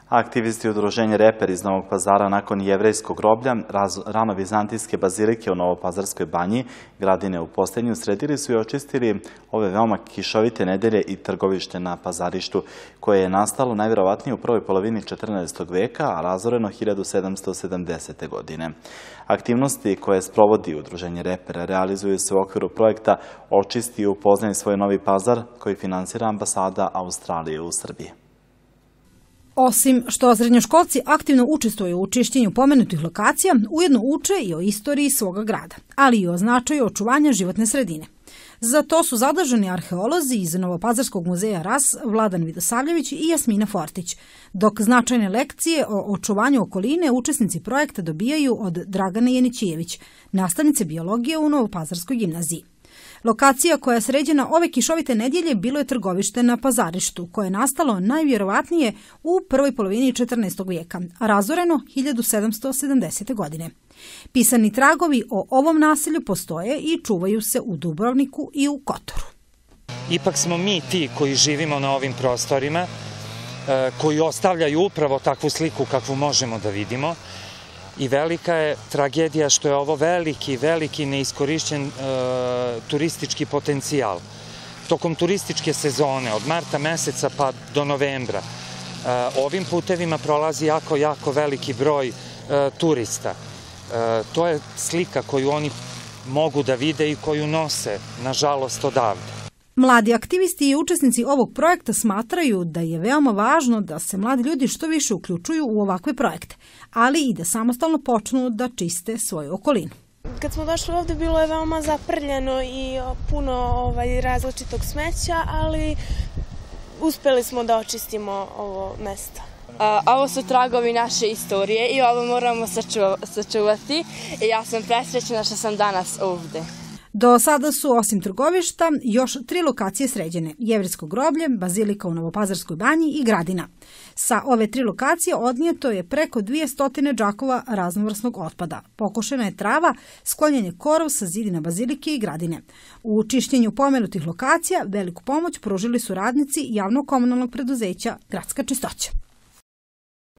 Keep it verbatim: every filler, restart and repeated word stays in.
Aktivisti udruženja Reper iz Novog Pazara nakon jevrejskog groblja rano-vizantijske bazilike u Novopazarskoj banji, Gradine u Postenju, sredili su i očistili ove veoma kišovite nedelje i trgovište na Pazarištu, koje je nastalo najvjerovatnije u prvoj polovini četrnaestog veka, a razoreno hiljadu sedamsto sedamdesete. godine. Aktivnosti koje sprovodi udruženje Reper realizuju se u okviru projekta Očisti i upoznaj svoj Novi Pazar, koji finansira ambasada Australije u Srbiji. Osim što srednjoškolci aktivno učestvuju u čišćenju pomenutih lokacija, ujedno uče i o istoriji svoga grada, ali i o značaju očuvanja životne sredine. Za to su zaduženi arheolozi iz Novopazarskog muzeja Ras, Vladan Vidosavljević i Jasmina Fortić, dok značajne lekcije o očuvanju okoline učesnici projekta dobijaju od Dragane Jenićijević, nastavnice biologije u Novopazarskoj gimnaziji. Lokacija koja je sređena ove kišovite nedjelje bilo je trgovište na Pazarištu, koje je nastalo najvjerovatnije u prvoj polovini četrnaestog vijeka, a razoreno hiljadu sedamsto sedamdesete. godine. Pisani tragovi o ovom naselju postoje i čuvaju se u Dubrovniku i u Kotoru. Ipak smo mi ti koji živimo na ovim prostorima, koji ostavljaju upravo takvu sliku kakvu možemo da vidimo. I velika je tragedija što je ovo veliki, veliki neiskorišćen e, turistički potencijal. Tokom turističke sezone, od marta meseca pa do novembra, e, ovim putevima prolazi jako, jako veliki broj e, turista. E, to je slika koju oni mogu da vide i koju nose, nažalost, odavde. Mladi aktivisti i učesnici ovog projekta smatraju da je veoma važno da se mladi ljudi što više uključuju u ovakve projekte, ali i da samostalno počnu da čiste svoju okolinu. Kad smo došli ovdje bilo je veoma zaprljeno i puno ovaj, različitog smeća, ali uspjeli smo da očistimo ovo mesto. A, ovo su tragovi naše istorije i ovo moramo sačuvati i ja sam presrećna što sam danas ovdje. Do sada su, osim trgovišta, još tri lokacije sređene: Jevrejsko groblje, bazilika u Novopazarskoj banji i Gradina. Sa ove tri lokacije odnijeto je preko dvije stotine džakova raznovrsnog otpada. Pokošena je trava, sklonjen je korov sa zidina bazilike i Gradine. U čišćenju pomenutih lokacija veliku pomoć pružili su radnici javno-komunalnog preduzeća Gradska čistoća.